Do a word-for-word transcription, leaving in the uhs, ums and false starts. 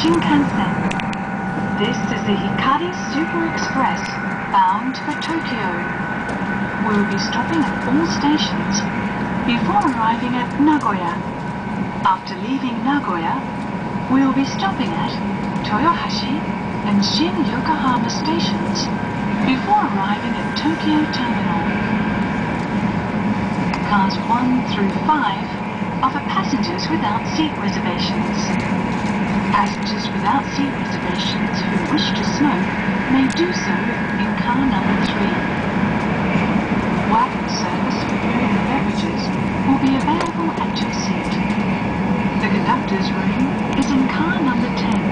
Shinkansen. This is the Hikari Super Express bound for Tokyo. We will be stopping at all stations before arriving at Nagoya. After leaving Nagoya, we will be stopping at Toyohashi and Shin-Yokohama stations before arriving at Tokyo Terminal. Cars one through five are for passengers without seat reservations. Passengers without seat reservations who wish to smoke may do so in car number three. Wagon service for food and beverages will be available at your seat. The conductor's room is in car number ten.